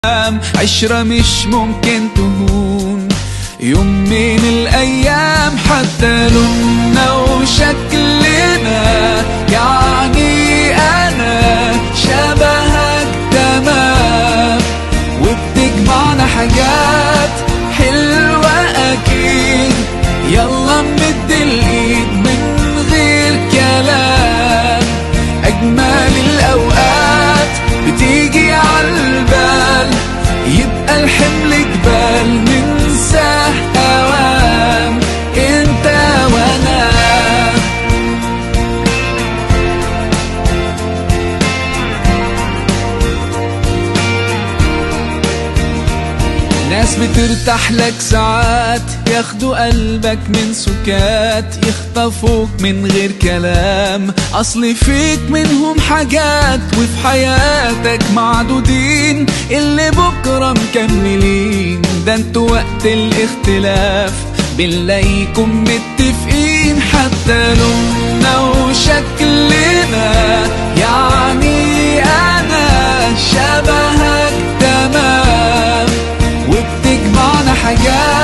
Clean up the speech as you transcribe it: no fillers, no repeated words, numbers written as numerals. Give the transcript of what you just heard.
عشرة مش ممكن تهون يوم من الأيام، حتى لوننا وشكلنا يعني أنا شبهك تمام، وبتجمعنا حاجات حلوة أكيد. يلا نمد الإيد من غير كلام، أجمل الأوقات بتيجي عالبال، يبقى الحمل جبال ننساه أوام انت وانا. ناس بترتاح لك ساعات، ياخدوا قلبك من سكات، يخطفوك من غير كلام، اصل فيك منهم حاجات وفي حياتك معدودين، اللي بكرة مكملين. ده انتوا وقت الاختلاف بنلاقيكم متفقين، حتى لوننا وشكلنا يعني انا شبهك تمام، وبتجمعنا حاجات